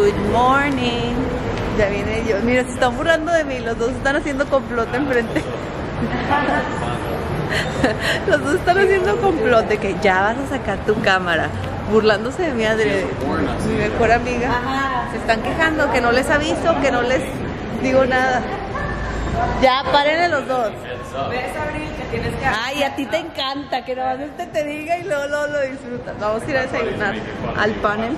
Good morning. Ya viene yo. Mira, se están burlando de mí. Los dos están haciendo complot enfrente. Los dos están haciendo complot de que ya vas a sacar tu cámara. Burlándose de mí, Adri, mi mejor amiga. Se están quejando que no les aviso, que no les digo nada. Ya, párenle los dos. ¿Ves, Abril, que tienes que... Ay, a ti te encanta que nomás te diga y luego lo disfrutas. Vamos a ir a desayunar al panel.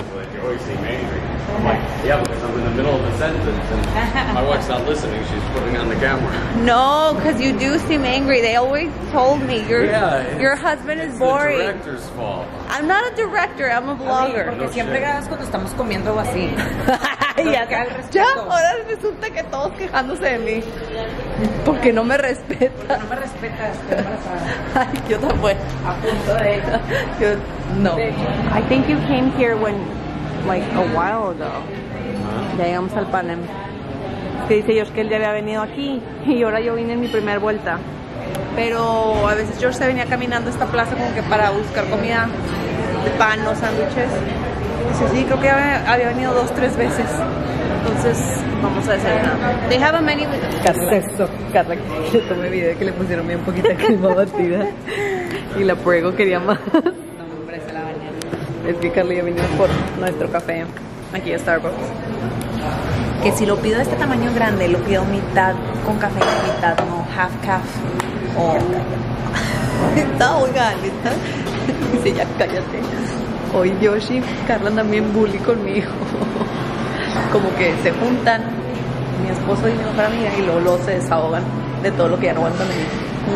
Yeah, because I'm in the middle of a sentence and my wife's not listening. She's putting on the camera. No, because you do seem angry. They always told me your husband is boring. It's the director's fault. I'm not a director, I'm a vlogger. Porque siempre grabas cuando estamos comiendo o así. Ya, ahora resulta que todos quejándose de mí. Porque no me respetan. No me respetas, estoy embarazada. Ay, yo tampoco. A punto de... No. I think you came here when, like, a while ago. Ya llegamos al panel. Que dice George que él ya había venido aquí y ahora yo vine en mi primera vuelta. Pero a veces George se venía caminando a esta plaza como que para buscar comida de pan o sándwiches. Dice, sí, creo que había venido 2 o 3 veces. Entonces, vamos a desayunar. They have a menu with... Carla, que le tomé video que le pusieron bien poquita crema batida. Y la Puego quería más. No, hombre, se la bañaron. Es que Carla y yo vinimos por nuestro café aquí a Starbucks. Que si lo pido de este tamaño grande, lo pido mitad con café y mitad, no half calf. O... Está, oigan, está. Dice, ya cállate. Hoy Yoshi, Carla también bully conmigo. Como que se juntan mi esposo y mi mejor amiga y luego se desahogan de todo lo que ya no aguantan de mí.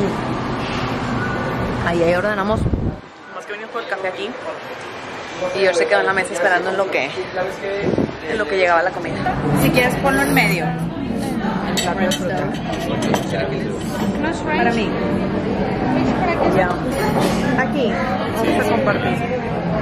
Ahí ordenamos. Más que venimos por el café aquí. Y yo se quedó en la mesa esperando en lo que llegaba la comida. Si quieres ponlo en medio. Para mí. Ya. Aquí. Vamos a compartir.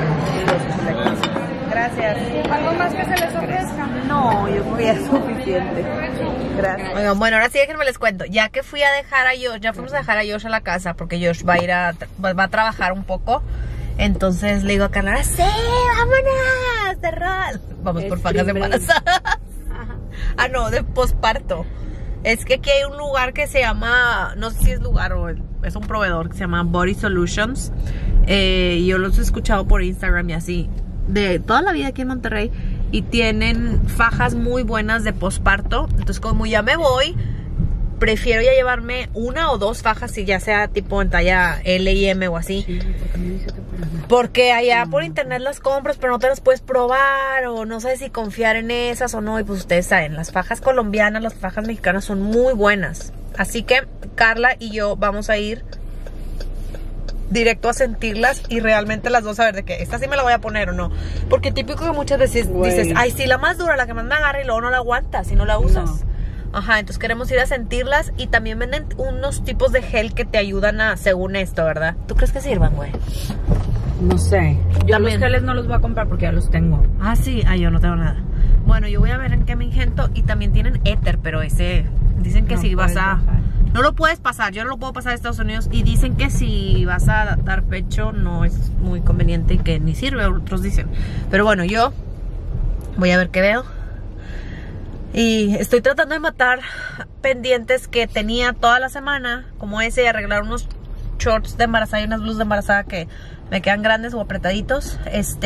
Gracias. ¿Algo más que se les ofrezca? No, yo creo que ya es suficiente. Gracias. Oigan, bueno, ahora sí déjenme les cuento. Ya que fui a dejar a Josh, ya fuimos a dejar a Josh a la casa porque Josh va a trabajar un poco. Entonces le digo a Carla, ¡sí, vámonos! ¡Cerrar! Vamos por fajas embarazadas. Ah, no, de posparto. Es que aquí hay un lugar que se llama, no sé si es lugar o es un proveedor que se llama Body Solutions. Y yo los he escuchado por Instagram y así, de toda la vida aquí en Monterrey. Y tienen fajas muy buenas de posparto. Entonces como ya me voy, prefiero ya llevarme 1 o 2 fajas, si ya sea tipo en talla L y M o así. Sí, porque allá por internet las compras, pero no te las puedes probar o no sabes si confiar en esas o no. Y pues ustedes saben, las fajas colombianas, las fajas mexicanas son muy buenas. Así que Carla y yo vamos a ir directo a sentirlas y realmente las dos a ver de que esta sí me la voy a poner o no. Porque típico que muchas veces dices, ay, sí, la más dura, la que más me agarra, y luego no la aguantas si no la usas. No. Ajá, entonces queremos ir a sentirlas. Y también venden unos tipos de gel que te ayudan a, según esto, ¿verdad? ¿Tú crees que sirvan, güey? No sé. Yo también. Los geles no los voy a comprar porque ya los tengo. Ah, sí. Ah, yo no tengo nada. Bueno, yo voy a ver en qué me ingento. Y también tienen éter, pero ese... Dicen que no si vas a... Bajar. No lo puedes pasar. Yo no lo puedo pasar a Estados Unidos. Y dicen que si vas a dar pecho no es muy conveniente y que ni sirve, otros dicen. Pero bueno, yo voy a ver qué veo. Y estoy tratando de matar pendientes que tenía toda la semana, como ese, y arreglar unos shorts de embarazada y unas blusas de embarazada que me quedan grandes o apretaditos.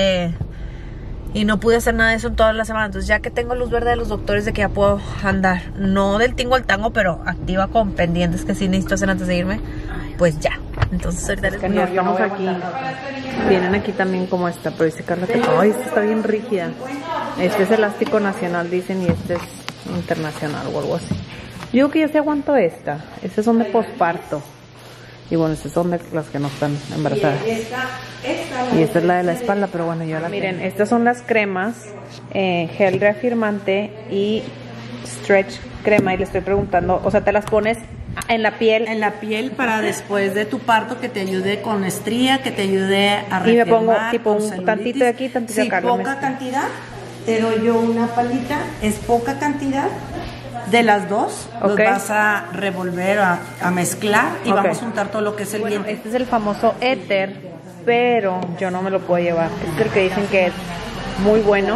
Y no pude hacer nada de eso en toda la semana. Entonces ya que tengo luz verde de los doctores de que ya puedo andar, no del tingo al tango, pero activa con pendientes que sí necesito hacer antes de irme, pues ya. Entonces ahorita les digo, estamos aquí. Tienen aquí también como esta, pero dice Carla que ay, esta está bien rígida. Este es elástico nacional, dicen, y este es internacional o algo así. Yo creo que yo sí aguanto esta. Estas son de posparto. Y bueno, estas son de las que no están embarazadas. Y esta es la de la espalda, pero bueno, yo la miren, tengo. Estas son las cremas, gel reafirmante y stretch crema. Y le estoy preguntando, o sea, te las pones en la piel. En la piel para después de tu parto, que te ayude con estría, que te ayude a reafirmar. Y me pongo tipo un tantito de aquí, tantito de acá. Sí, poca cantidad. Te doy yo una palita, es poca cantidad. De las dos, los vas a revolver, a mezclar y vamos a juntar todo lo que es el vientre. Este es el famoso éter, pero yo no me lo puedo llevar. Es el que dicen que es muy bueno.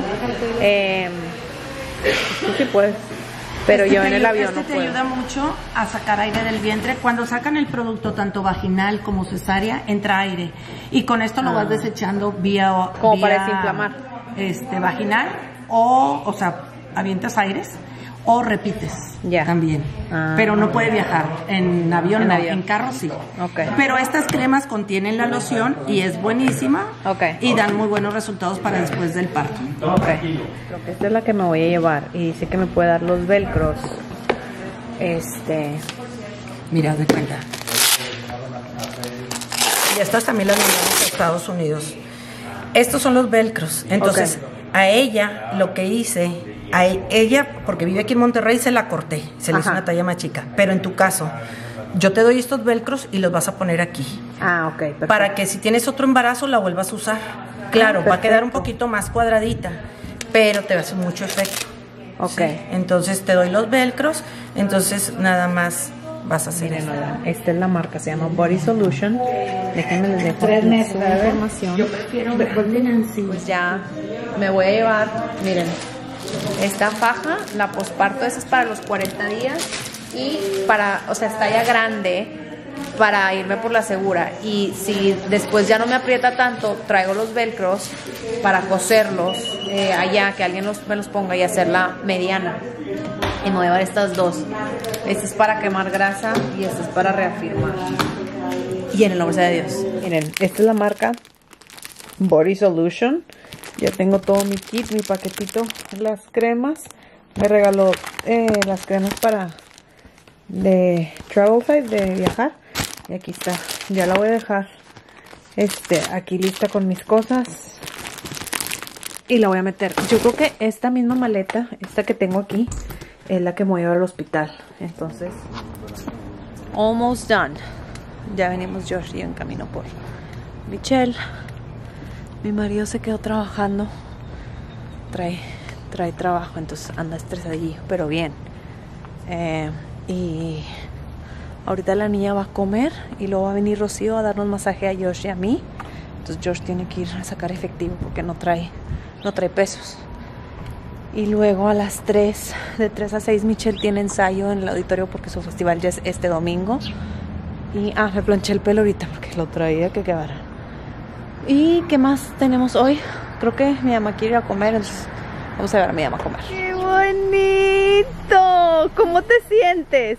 Tú sí puedes, pero yo en el avión no puedo. Te ayuda mucho a sacar aire del vientre. Cuando sacan el producto tanto vaginal como cesárea, entra aire. Y con esto lo vas desechando vía como para desinflamar. Vaginal o sea, avientas aires o repites también. Pero no puede viajar en avión, en carro sí. Pero estas cremas contienen la loción y es buenísima y dan muy buenos resultados para después del parto. Creo que esta es la que me voy a llevar y dice que me puede dar los velcros. Mira, de cuenta. Y estas también las mandamos a Estados Unidos. Estos son los velcros. Entonces, a ella lo que hice, ella, porque vive aquí en Monterrey, se la corté. Se le hizo una talla más chica. Pero en tu caso, yo te doy estos velcros y los vas a poner aquí. Perfecto. Para que si tienes otro embarazo la vuelvas a usar. Claro, va a quedar un poquito más cuadradita, pero te va a hacer mucho efecto. ¿Sí? Entonces te doy los velcros, entonces nada más vas a hacer eso. Esta es la marca, se llama Body Solution. Déjenme les dejo aquí su información. Yo prefiero pues ya me voy a llevar, miren, esta faja, la posparto, esa es para los 40 días y o sea, está ya grande para irme por la segura. Y si después ya no me aprieta tanto, traigo los velcros para coserlos allá, que alguien me los ponga y hacerla mediana. Y me voy a llevar estas dos. Esta es para quemar grasa y esta es para reafirmar. Y en el nombre de Dios. Miren, esta es la marca Body Solution. Ya tengo todo mi kit, mi paquetito, las cremas. Me regaló las cremas de travel size, de viajar. Y aquí está. Ya la voy a dejar aquí lista con mis cosas. Y la voy a meter. Yo creo que esta misma maleta, esta que tengo aquí, es la que me voy a llevar al hospital. Entonces, almost done. Ya venimos Josh y en camino por Michelle. Mi marido se quedó trabajando. Trae trabajo, entonces anda estresadillo, pero bien. Y ahorita la niña va a comer y luego va a venir Rocío a darnos masaje a Josh y a mí. Entonces Josh tiene que ir a sacar efectivo porque no trae pesos. Y luego a las 3, de 3 a 6, Michelle tiene ensayo en el auditorio porque su festival ya es este domingo. Y me planché el pelo ahorita porque lo traía que quedara. ¿Y qué más tenemos hoy? Creo que mi mamá quiere ir a comer, entonces vamos a ver a mi mamá a comer. ¡Qué bonito! ¿Cómo te sientes?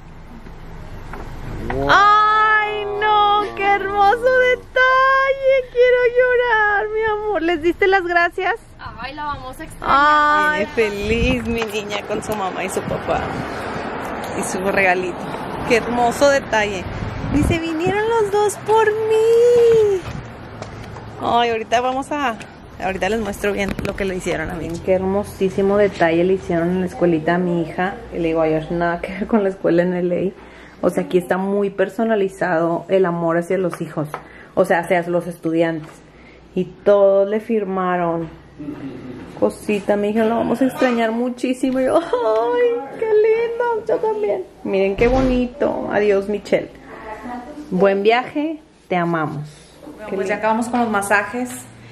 Wow. ¡Ay, no! ¡Qué hermoso detalle! Quiero llorar, mi amor. ¿Les diste las gracias? Ay, la vamos a extrañar. Ay, feliz mi niña con su mamá y su papá. Y su regalito. ¡Qué hermoso detalle! Dice, vinieron los dos por mí. Ay, ahorita les muestro bien lo que le hicieron a mí. Qué hermosísimo detalle le hicieron en la escuelita a mi hija. Y le digo, ay, nada que ver con la escuela en LA. O sea, aquí está muy personalizado el amor hacia los hijos. O sea, hacia los estudiantes. Y todos le firmaron. Cosita, mi hija, la vamos a extrañar muchísimo. Y yo, ay, qué lindo. Yo también. Miren qué bonito. Adiós, Michelle. Buen viaje. Te amamos. Bueno, pues ya acabamos con los masajes.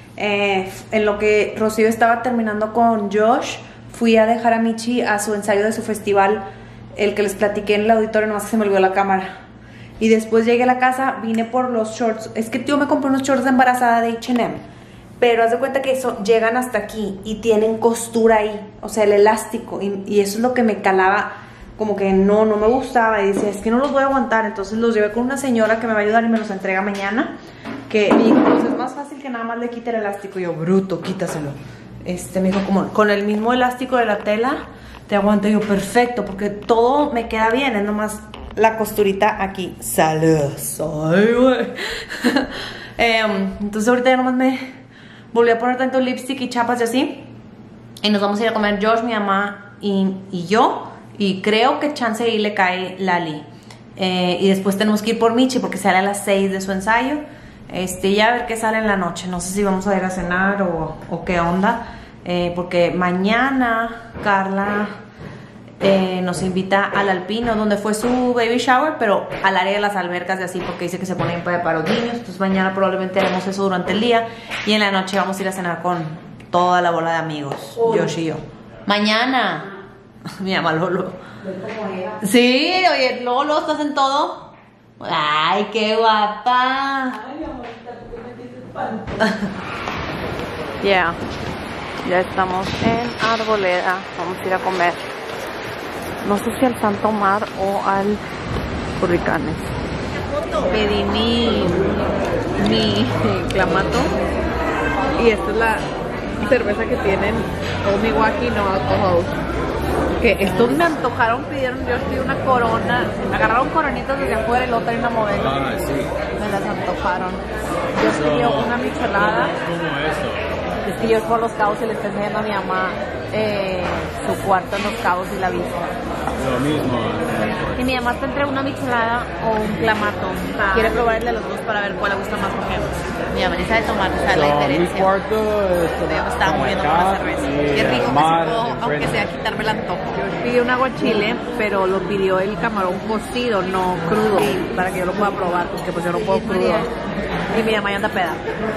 En lo que Rocío estaba terminando con Josh, fui a dejar a Michi a su ensayo de su festival, el que les platiqué en el auditorio, nomás que se me olvidó la cámara. Y después llegué a la casa, vine por los shorts. Es que yo me compré unos shorts de embarazada de H&M, pero haz de cuenta que eso llegan hasta aquí y tienen costura ahí, o sea, el elástico, y eso es lo que me calaba, como que no me gustaba. Y decía, es que no los voy a aguantar. Entonces los llevé con una señora que me va a ayudar y me los entrega mañana, que me dijo, pues es más fácil que nada más le quite el elástico. Y yo, bruto, quítaselo. Me dijo, como con el mismo elástico de la tela te aguanto. Y yo, perfecto, porque todo me queda bien, es nomás la costurita aquí. Saludos. Ay, güey. Entonces ahorita ya nomás me volví a poner tanto lipstick y chapas y así. Y nos vamos a ir a comer Josh, mi mamá y yo. Y creo que chance ahí le cae Lali. Y después tenemos que ir por Michi porque sale a las 6 de su ensayo. Ya a ver qué sale en la noche. No sé si vamos a ir a cenar o qué onda. Porque mañana Carla nos invita al Alpino, donde fue su baby shower, pero al área de las albercas y así, porque dice que se pone para los niños. Entonces mañana probablemente haremos eso durante el día. Y en la noche vamos a ir a cenar toda la bola de amigos, Josh y yo. Mañana. Mi mamá Lolo. Sí, oye, luego estás en todo. Ay, qué guapa. Ay, amorita, ¿por qué me dices espanto? Ya estamos en Arboleda. Vamos a ir a comer. No sé si al Santo Mar o al Hurricanes. Pedí mi clamato. Y esta es la cerveza que tienen, Omiwaki no alcohol. Que estos me antojaron, pidieron, yo pedí una corona, agarraron coronitas desde afuera y luego traen una modelo. Ah, sí. Me las antojaron. Yo pedí una michelada. ¿Cómo eso? Es que yo por Los Cabos y le estoy enseñando a mi mamá su cuarto en Los Cabos y la vista. Lo mismo. Y mi mamá está entre una michelada o un clamato. Quiere probar el de los dos para ver cuál le gusta más, porque mi mamá ni sabe tomar, sabe la diferencia. Mi cuarto Yo me estaba muriendo con la cerveza. Qué rico que supo, aunque sea quitarme el antojo. Yo pedí un aguachile, pero lo pidió el camarón cocido, no crudo, para que yo lo pueda probar, porque pues yo no puedo crudo. Y mi mamá ya anda peda.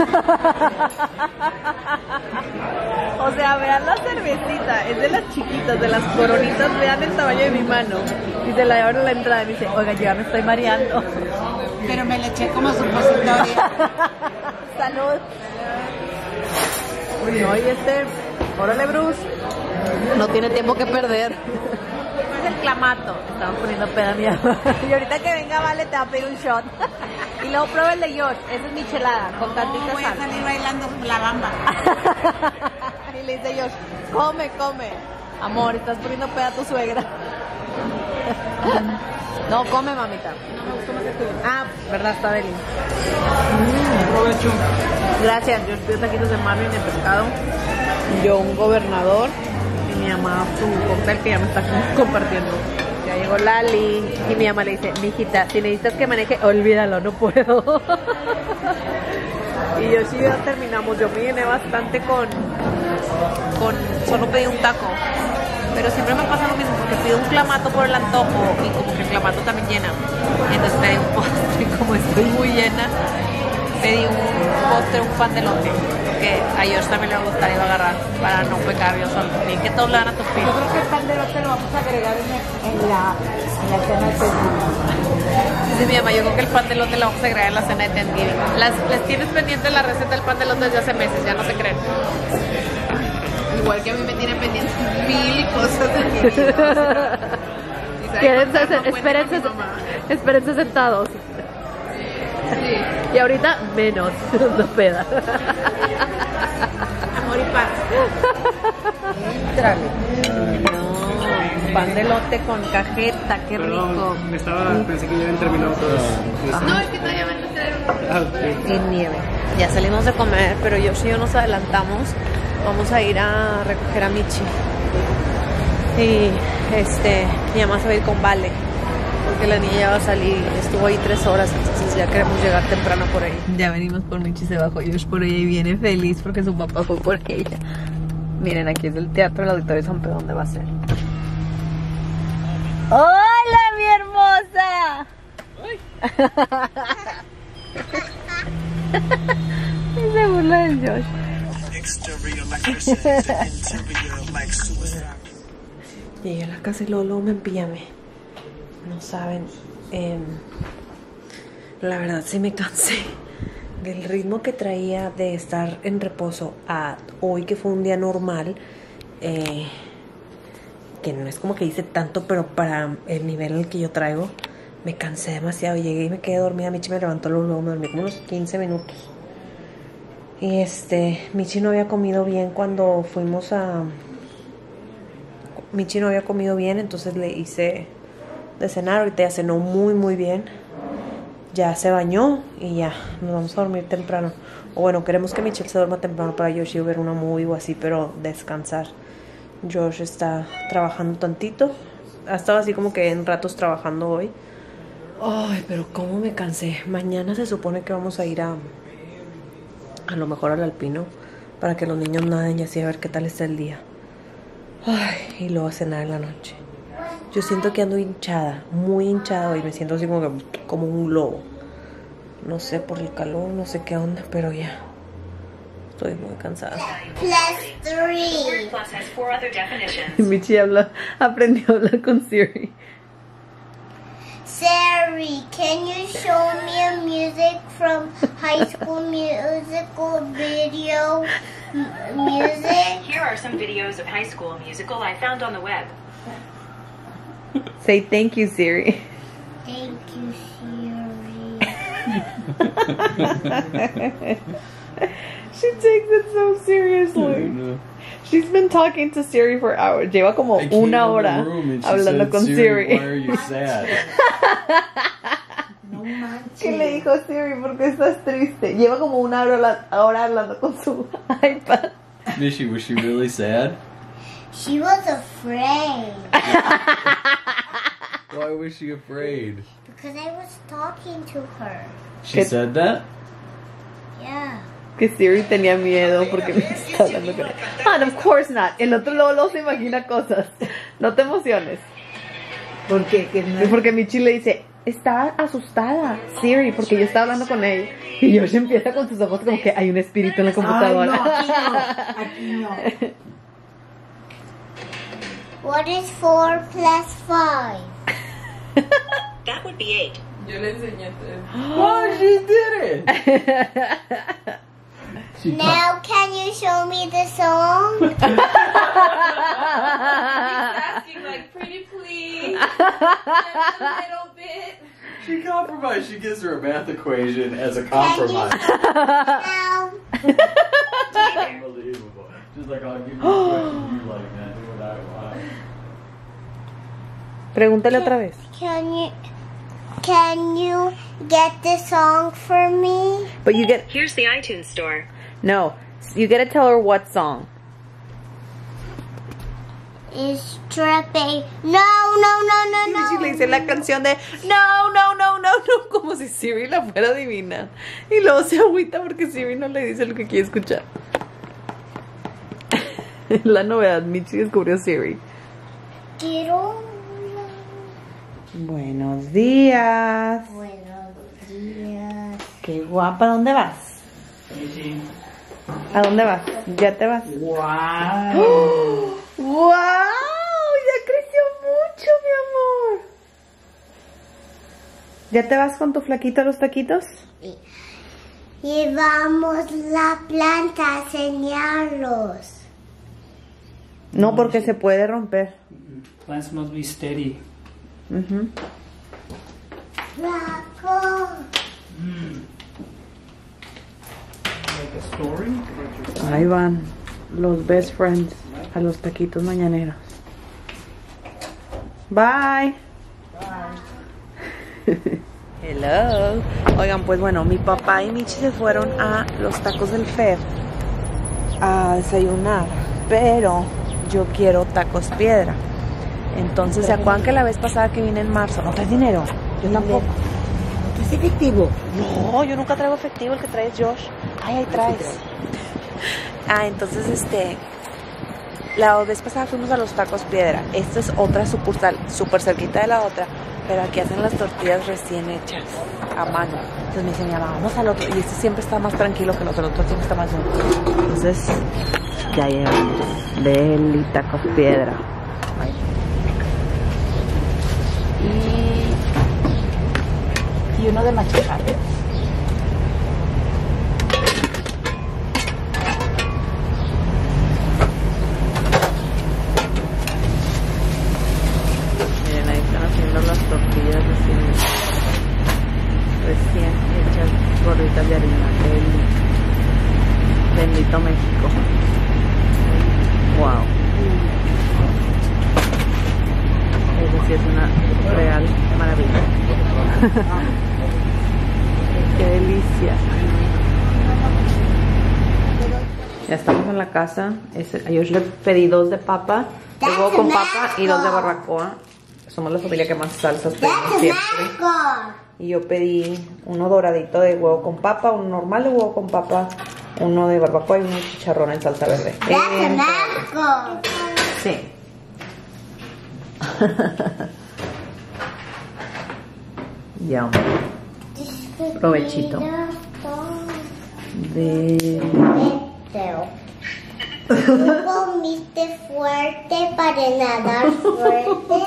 O sea, vean la cervecita, es de las chiquitas, de las coronitas, vean el tamaño de mi mano. Y se la llevaron a la entrada y me dice, oiga, yo ya me estoy mareando. Pero me le eché como supositoria. Salud. Uy, no, y órale, Bruce, no tiene tiempo que perder. Es el clamato. Estamos poniendo peda mi mamá. Y ahorita que venga, Vale, te va a pedir un shot. Y luego prueba el de Josh, esa es michelada, con tantita sal. Voy a salir bailando la bamba. Y le dice Josh, come. Amor, estás poniendo peda a tu suegra. No, come, mamita. No me gustó más el tuyo. Ah, verdad, está deli. Aprovecho. Gracias, yo pido taquitos de marlin de pescado. Yo un gobernador. Y mi mamá su cóctel que ya me está compartiendo. Ya llegó Lali. Y mi mamá le dice, mijita, si necesitas que maneje, olvídalo, no puedo. Y yo sí, ya terminamos. Yo me llené bastante con solo pedí un taco. Pero siempre me pasa lo mismo, porque pido un clamato por el antojo y como que el clamato también llena. Entonces pedí un postre y como estoy muy llena, pedí un postre, un pan de elote, que a Josh también le va a gustar y va a agarrar para no pecar yo solo. Bien que todos le van a tupir. Yo creo que el pan de elote lo vamos a agregar en la cena de Thanksgiving. Dice mi mamá, yo creo que el pan de elote lo vamos a agregar en la cena de Thanksgiving. Les tienes pendiente la receta del pan de elote desde hace meses, ya no se creen. Igual que a mí me tienen pendientes 1000 cosas de mi vida. Espérense sentados. Sí. Y ahorita menos, no peda. Amor y paz. Entrale. No, pan de elote con cajeta, qué rico. Pensé que ya habían terminado todos. No, es que todavía van a tener y nieve. Ya salimos de comer, pero yo nos adelantamos. Vamos a ir a recoger a Michi. Y mi mamá se va a ir con Vale, porque la niña ya va a salir. Estuvo ahí 3 horas, entonces ya queremos llegar temprano por ahí. Ya venimos por Michi, se bajó Josh por ella y viene feliz porque su papá fue por ella. Miren, aquí es el teatro, el Auditorio San Pedro, ¿dónde va a ser? ¡Hola, mi hermosa! Y se burla del Josh. Llegué a la casa y luego me empillamé. No saben, la verdad sí me cansé del ritmo que traía de estar en reposo a hoy, que fue un día normal, que no es como que hice tanto, pero para el nivel al que yo traigo me cansé demasiado. Llegué y me quedé dormida. Michi me levantó, luego me dormí como unos 15 minutos. Y Michi no había comido bien cuando fuimos a... Michi no había comido bien, entonces le hice de cenar. Ahorita ya cenó muy bien. Ya se bañó y ya nos vamos a dormir temprano. O bueno, queremos que Michelle se duerma temprano para Josh y ver una movie o así, pero descansar. Josh está trabajando tantito. Ha estado así como que en ratos trabajando hoy. Ay, pero cómo me cansé. Mañana se supone que vamos a ir a lo mejor al Alpino, para que los niños naden y así, a ver qué tal está el día. Ay, y luego a cenar en la noche. Yo siento que ando hinchada, muy hinchada hoy. Me siento así como un globo. No sé, por el calor, no sé qué onda, pero ya Estoy muy cansada. +3. Michi aprendió a hablar con Siri. Siri, can you show me a music from High School Musical video music? Here are some videos of High School Musical I found on the web. Say thank you, Siri. Thank you, Siri. She takes it so seriously. She's been talking to Siri for hours. Lleva como una hora hablando con Siri. Why are you sad? ¿Qué le dijo Siri? ¿Por qué estás triste? Lleva como una hora hablando con su iPad. Michi, was she really sad? She was afraid. Why was she afraid? Because I was talking to her. She said that? Yeah. Que Siri tenía miedo porque me está hablando con él. And of course not. El otro luego se imagina cosas. No te emociones. ¿Por qué? Porque Michi le dice, está asustada Siri porque yo estaba hablando con ella. Y Josh empieza con sus ojos como que hay un espíritu en la computadora. Ay, no, aquí no. What is 4 plus 5? That would be 8. Yo le enseñé a Oh, she did it! Now can you show me the song? He's asking like, pretty please, just a little bit. She compromised. She gives her a math equation as a compromise. Now. Unbelievable. She's like, I'll give you a question you like, man. Do what I want. Pregúntale otra vez. Can you get the song for me? But you get... Here's the iTunes store. No. You gotta tell her what song. Is Trepe. No. Michi le dice la canción de no, como si Siri la fuera adivina. Y luego se agüita porque Siri no le dice lo que quiere escuchar. La novedad, Michi descubrió Siri. Quiero. Buenos días. Buenos días. Qué guapa, ¿dónde vas? ¿A dónde vas? ¿Ya te vas? ¡Wow! ¡Oh! ¡Wow! Ya creció mucho, mi amor. ¿Ya te vas con tu flaquito a los taquitos? Y vamos la planta a enseñarlos. No, porque se puede romper. Plants must be steady. Flaco. Like a story? Ahí van los best friends a los taquitos mañaneros. Bye. Hello. Oigan, pues bueno, mi papá y Michi se fueron a los tacos del Fer a desayunar, pero yo quiero tacos piedra. Entonces, ¿se acuerdan que la vez pasada que vine en marzo? ¿No traes dinero? Yo tampoco. ¿No traes efectivo? No, yo nunca traigo efectivo, el que traes Josh. Ay, ahí traes. Entonces, la vez pasada fuimos a los tacos piedra. Esta es otra sucursal, súper cerquita de la otra, pero aquí hacen las tortillas recién hechas, a mano. Entonces me dicen, vamos al otro. Y este siempre está más tranquilo que el otro siempre está más lleno. Entonces, ya llegamos. Deli, tacos piedra. Ay. Y uno de machacate. Miren, ahí están haciendo las tortillas recién hechas, gorditas de harina del bendito México. Wow. Eso sí es una real maravilla. Qué delicia. Ya estamos en la casa. Yo le pedí 2 de papa, de huevo con papa y 2 de barbacoa. Somos la familia que más salsas pedimos siempre. Y yo pedí uno doradito de huevo con papa, uno normal de huevo con papa, uno de barbacoa y uno de chicharrón en salsa verde. Sí. Ya. Provechito. Teo. Tú comiste fuerte para nadar fuerte.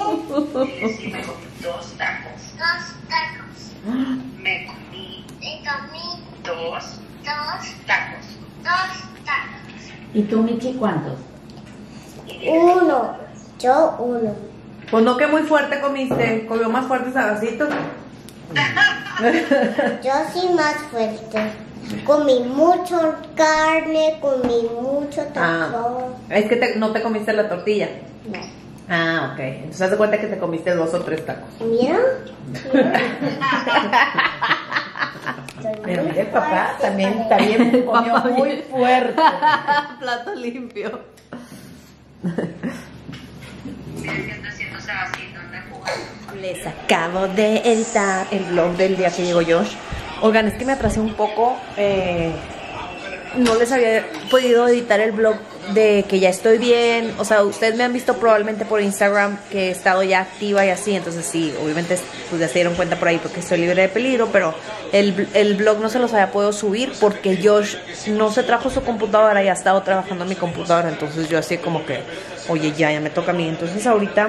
2 tacos. 2 tacos. Me comí Me comí 2 2 tacos. tacos. ¿Y tú, Michi, cuántos? 1. Yo 1. Pues no, que muy fuerte comiste. Comió más fuerte Sagacito. Yo sí más fuerte. Comí mucho carne, comí mucho taco. Es que no te comiste la tortilla. No. Ah, ok. Entonces haz de cuenta que te comiste 2 o 3 tacos. Mira. Pero mire, papá también está bien, comió muy fuerte. Plato limpio. Les acabo de editar el vlog del día que llegó Josh. Oigan, es que me atrasé un poco. No les había podido editar el vlog de que ya estoy bien. O sea, ustedes me han visto probablemente por Instagram que he estado ya activa y así. Entonces sí, obviamente pues ya se dieron cuenta por ahí porque estoy libre de peligro. Pero el vlog no se los había podido subir porque Josh no se trajo su computadora y ha estado trabajando en mi computadora. Entonces yo así como que, oye, ya me toca a mí. Entonces ahorita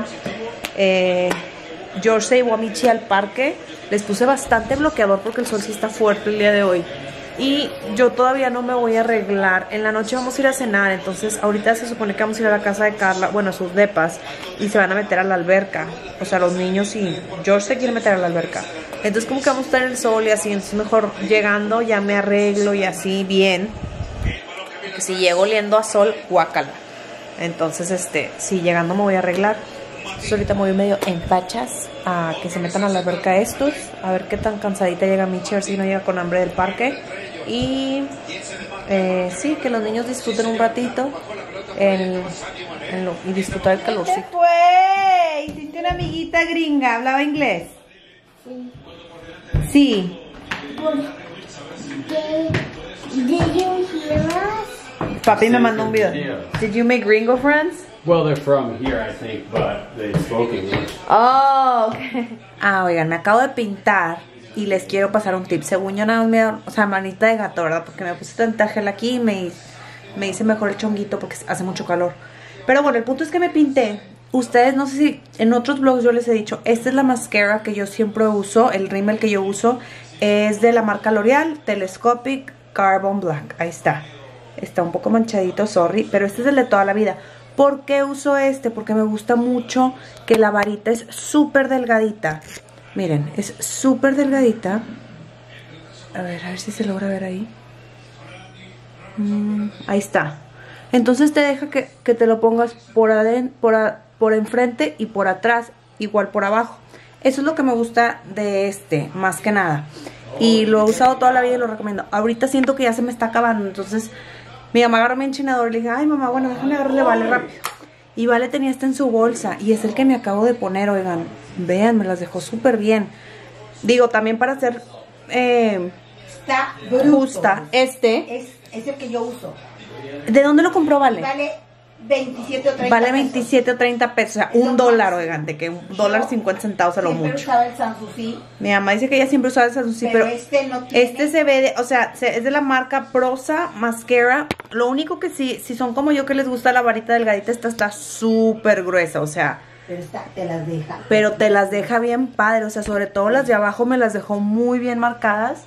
Josh se llevó a Michi al parque. Les puse bastante bloqueador porque el sol sí está fuerte el día de hoy. Y yo todavía no me voy a arreglar. En la noche vamos a ir a cenar. Entonces ahorita se supone que vamos a ir a la casa de Carla, bueno, a sus depas, y se van a meter a la alberca. O sea, los niños y George se quiere meter a la alberca. Entonces como que vamos a estar en el sol y así. Entonces mejor llegando ya me arreglo y así bien. Porque si llego oliendo a sol, guácala. Entonces si llegando me voy a arreglar. Entonces ahorita me voy medio en pachas a que se metan a la alberca estos. A ver qué tan cansadita llega Michi, a ver si no llega con hambre del parque. Y sí, que los niños disfruten un ratito y disfrutar el calor. ¿Se fue? ¿Hiciste una amiguita gringa? ¿Hablaba inglés? Sí. Did you hear us? Papi me mandó un video. Did you make gringo friends? Well, they're from here, I think, but they spoke English. Oh, okay. Ah, oigan, me acabo de pintar y les quiero pasar un tip. Según yo nada más me da, o sea, manita de gato, ¿verdad? Porque me puse tanta gel aquí y me hice mejor el chonguito porque hace mucho calor. Pero bueno, el punto es que me pinté. Ustedes, no sé si en otros vlogs yo les he dicho, esta es la mascara que yo siempre uso, el rímel que yo uso es de la marca L'Oreal, Telescopic Carbon Black. Ahí está. Está un poco manchadito, sorry, pero este es el de toda la vida. ¿Por qué uso este? Porque me gusta mucho que la varita es súper delgadita. Miren, es súper delgadita. A ver si se logra ver ahí. Ahí está. Entonces te deja que te lo pongas por enfrente y por atrás, igual por abajo. Eso es lo que me gusta de más que nada. Y lo he usado toda la vida y lo recomiendo. Ahorita siento que ya se me está acabando, entonces mi mamá agarró mi enchinador y le dije, ay mamá, bueno, déjame agarrarle Vale rápido. Y Vale tenía en su bolsa y es el que me acabo de poner, oigan. Vean, me las dejó súper bien. Digo, también para hacer está justa. Es el que yo uso. ¿De dónde lo compró Vale? Vale 27 o 30 Vale pesos. 27 o 30 pesos, o sea, $1, oigan, de que $1.50 a lo mucho. Siempre usaba el Sanssouci. Mi mamá dice que ella siempre usaba el Sanssouci, pero este no tiene. se ve, o sea, es de la marca Prosa Mascara. Lo único que sí, si son como yo que les gusta la varita delgadita, esta está súper gruesa, o sea. Pero te las deja. Pero te las deja bien padre, o sea, sobre todo las de abajo me las dejó muy bien marcadas.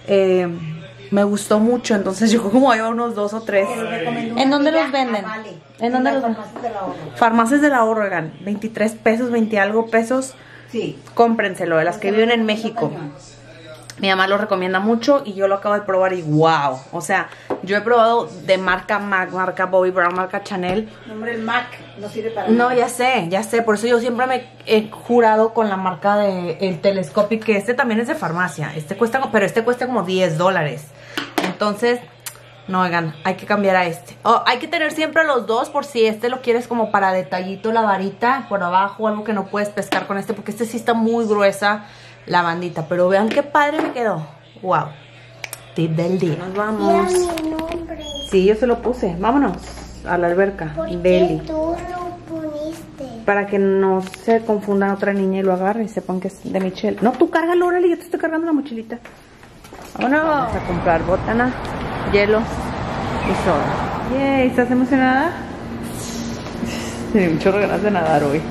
Me gustó mucho, entonces yo como llevo unos 2 o 3. ¿En dónde los venden? Vale. ¿En dónde los venden? Farmacias del Ahorro. Farmacias del Ahorro, oigan, 23 pesos, 20 algo pesos. Sí. Cómprenselo, de las que viven en México. Mi mamá lo recomienda mucho y yo lo acabo de probar y wow. O sea, yo he probado de marca MAC, marca Bobbi Brown, marca Chanel. Nombre el MAC no sirve para No, nada. ya sé. Por eso yo siempre me he jurado con la marca de el Telescopic, que también es de farmacia. Pero este cuesta como $10. Entonces, no, oigan, hay que cambiar a este. Hay que tener siempre los dos por si lo quieres como para detallito la varita por abajo, algo que no puedes pescar con porque sí está muy gruesa la bandita. Pero vean qué padre me quedó. Wow. Tip del día. Nos vamos. Mira mi nombre. Sí, yo se lo puse. Vámonos a la alberca. ¿Por Deli. qué tú lo poniste? Para que no se confunda otra niña y lo agarre y sepan que es de Michelle. No, tú cárgalo, órale, yo te estoy cargando la mochilita. Vámonos. Vamos a comprar botana, hielo Eso. Yay, ¿estás emocionada? Tenía mucho ganas de nadar hoy.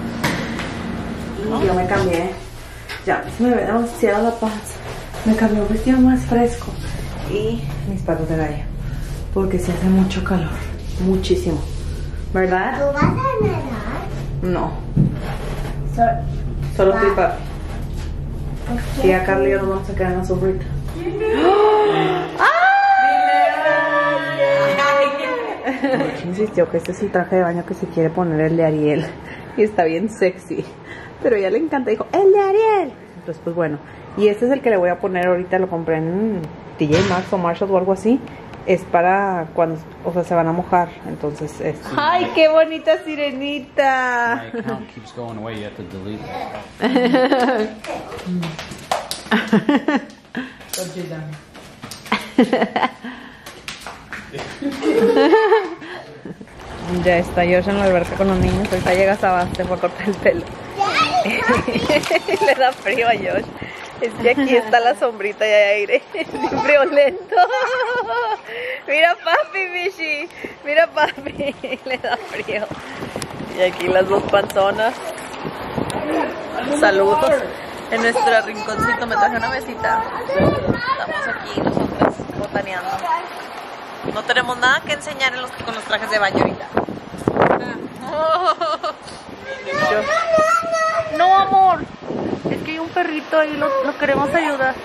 Yo me cambié. Ya, me ve demasiado la panza. Me cambié un vestido más fresco. Y mis patos de gallo. Porque se hace mucho calor. Muchísimo. ¿Verdad? ¿Tú vas a nadar? No. Solo tú y papi. Y a Carly y yo nos vamos a quedar en la sobrita. Insistió que este es el traje de baño que se quiere poner, el de Ariel. Y está bien sexy. Pero a ella le encanta. Dijo, ¡el de Ariel! Entonces, pues bueno. Y este es el que le voy a poner ahorita. Lo compré en TJ Maxx o Marshalls o algo así. Es para cuando, o sea, se van a mojar. Entonces es... ¡Ay, qué bonita sirenita! My account keeps going away. You have to delete it. Ya está Josh en la alberca con los niños. Ahorita llega Sebastián por cortar el pelo. Le da frío a Josh. Es que aquí está la sombrita y hay aire. Es bien friolento. Mira papi, Mishi. Mira papi. Le da frío. Y aquí las dos panzonas. Saludos. En nuestro rinconcito me traje una mesita. Estamos aquí nosotras botaneando. No tenemos nada que enseñar con los trajes de baño ahorita. No, amor. Es que hay un perrito ahí, lo queremos ayudar.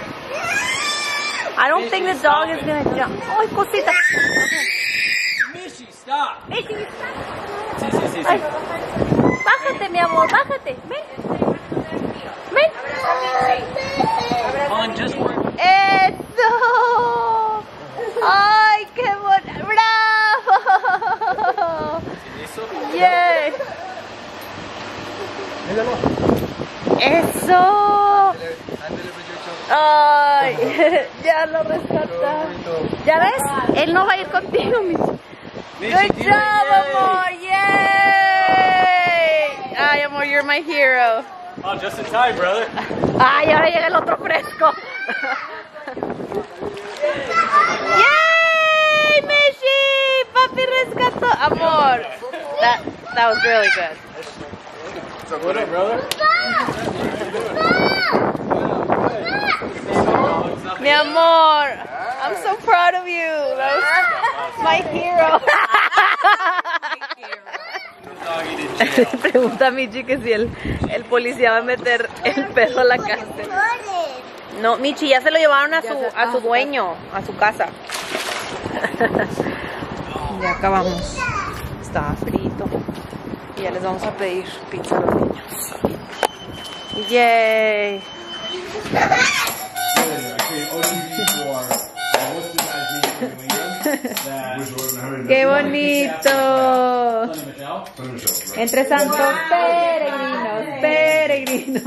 I don't think the dog is gonna jump. ¡Ay, cosita! Mishi, stop. Mishi, Sí. ay. Bájate, mi amor, bájate. Ven. Ven. On, just work. ¡Eso! ¡Ay, qué bueno! ¡Bravo! ¡Yeah! ¡Eso! ¡Ay! Ya lo rescataron. ¿Ya ves? Él no va a ir contigo, Michi. Good job, amor! ¡Yay! Ay, amor, you're my hero. Oh, just in time, brother. Ay, ahora llega el otro fresco. ¡Yay, Mishi! Papi rescató. Amor, that was really good. What up, brother? Mi amor, I'm so proud of you. That was my hero. Pregunta a Michi que si el policía va a meter el perro a la cárcel. No, Michi, ya se lo llevaron a su dueño, a su casa. Ya acabamos. Estaba frito. Y ya les vamos a pedir pizza a los niños. ¡Yay! ¡Qué bonito! Entre santos peregrinos.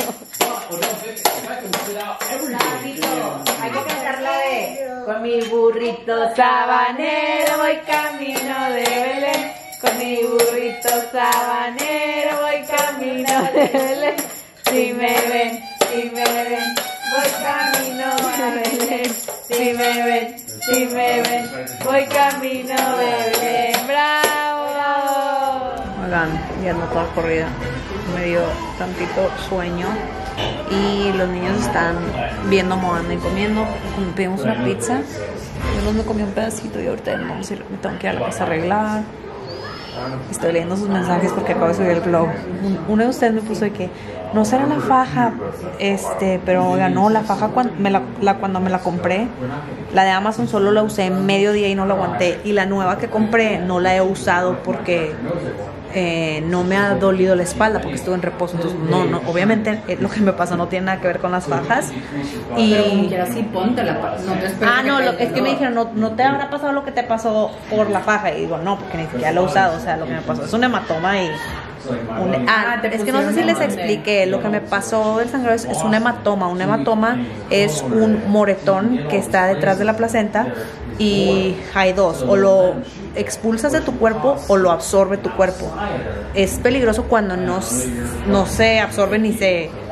Hay que cantar la de con mi burrito sabanero voy camino de Belén. Con mi burrito sabanero voy camino de Belén. Si me ven, voy camino a Belén. Si me ven, voy camino de Belén. ¡Bravo! Oigan, ya no toda corrida. Me dio tantito sueño. Y los niños están viendo Moana y comiendo. Pedimos una pizza. Yo no me comí un pedacito y ahorita no, me tengo que ir a la casa a arreglar. Estoy leyendo sus mensajes porque acabo de subir el blog. Uno de ustedes me puso de que no será la faja, pero oiga, no, la faja cuando me la compré, la de Amazon solo la usé en medio día y no la aguanté. Y la nueva que compré no la he usado porque no me ha dolido la espalda porque estuve en reposo. Entonces, no, obviamente lo que me pasó no tiene nada que ver con las fajas. Y así póntela, no te esperes. Es que me dijeron, no te habrá pasado lo que te pasó por la faja. Y digo, no, porque ni siquiera lo he usado. O sea, lo que me pasó es un hematoma y... es que no sé si les expliqué. Lo que me pasó del sangrado es un hematoma. Un hematoma es un moretón que está detrás de la placenta. Y hay dos, o lo expulsas de tu cuerpo o lo absorbe tu cuerpo. Es peligroso cuando no se absorbe ni se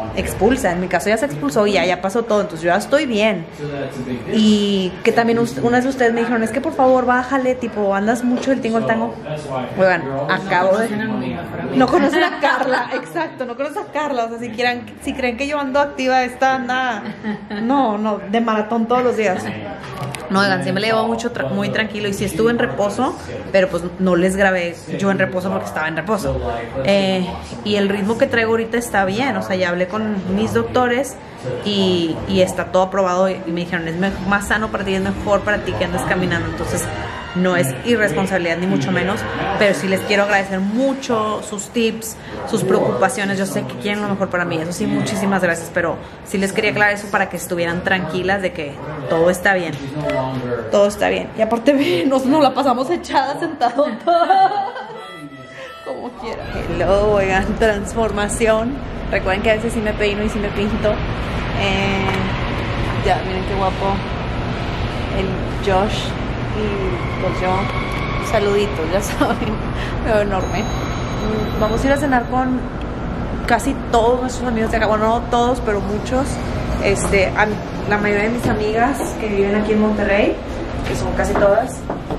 expulsa. En mi caso ya se expulsó y ya pasó todo, entonces yo ya estoy bien. Y que también una de ustedes me dijeron, es que por favor bájale, tipo, andas mucho el tingo el tango. Oigan, acabo de... No conocen a Carla, exacto, no conocen a Carla. O sea, si creen que yo ando activa, esta anda... No, de maratón todos los días. No, oigan, sí me le llevo muy tranquilo y sí estuve en reposo, pero pues no les grabé yo en reposo porque estaba en reposo. Y el ritmo que traigo ahorita está bien, o sea, ya hablé con mis doctores y está todo aprobado y me dijeron, es más sano para ti, es mejor para ti que andes caminando, entonces no es irresponsabilidad ni mucho menos, pero sí les quiero agradecer mucho sus tips, sus preocupaciones. Yo sé que quieren lo mejor para mí, eso sí, muchísimas gracias, pero sí les quería aclarar eso para que estuvieran tranquilas de que todo está bien. Todo está bien. Y aparte, nos la pasamos echada, sentado como quiera. Hello, oigan, transformación. Recuerden que a veces sí me peino y sí me pinto. Ya, miren qué guapo el Josh. Y pues yo, saluditos, ya saben, me veo enorme. Vamos a ir a cenar con casi todos nuestros amigos de acá, bueno, no todos, pero muchos. La mayoría de mis amigas que viven aquí en Monterrey, que son casi todas,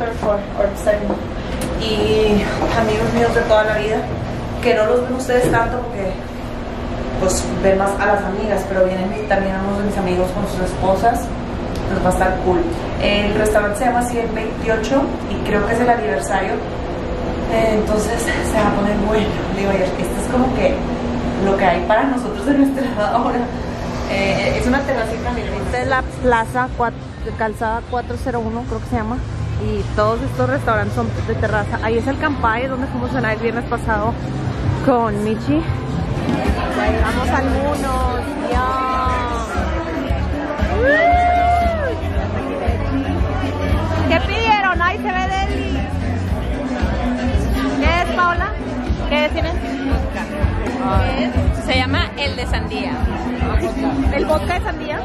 y amigos míos de toda la vida, que no los ven ustedes tanto porque pues ven más a las amigas, pero vienen también a unos de mis amigos con sus esposas. Nos va a estar cool. El restaurante se llama así el 28 y creo que es el aniversario, entonces se va a poner bueno. Digo, esto es como que lo que hay para nosotros en nuestra edad ahora. Es una terracita, miren. Esta es la plaza calzada 401, creo que se llama, y todos estos restaurantes son de terraza. Ahí es el Campay, donde fuimos a cenar el viernes pasado con Michi. Vamos al Munos, ya. ¿Qué pidieron? Ay, se ve deli. ¿Qué es, Paola? ¿Qué tienes? Se llama el de sandía. ¿El vodka de sandía?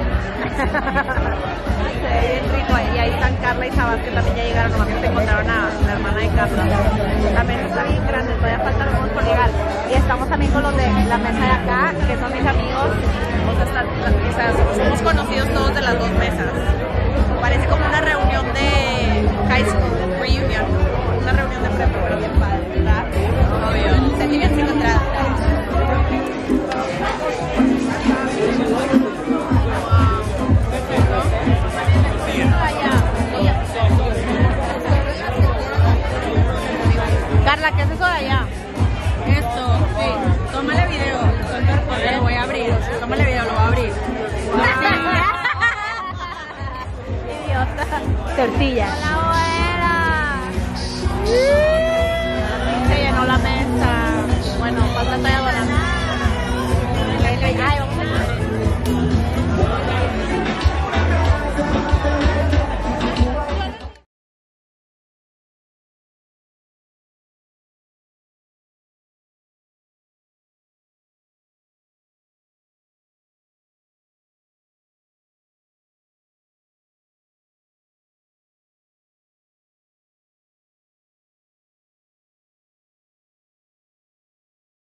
Se ve bien rico. Y ahí están Carla y Sabas, que también ya llegaron, nomás que se encontraron a la hermana de Carla. También está bien grande, todavía falta algo por llegar. Y estamos también con los de la mesa de acá, que son mis amigos. O sea, somos conocidos todos de las dos mesas. Parece como una reunión de high school reunion, una reunión de prepa, pero bien padre, ¿verdad? Obvio, se bien encontrada. Carla, ¿qué es eso de allá? Esto, sí. Tómale video. Lo voy a abrir. Tómale video, lo voy a abrir. Idiota. Tortilla. ¡La buena!